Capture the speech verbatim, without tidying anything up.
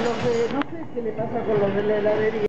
los de, no sé qué le pasa con los de la heladería.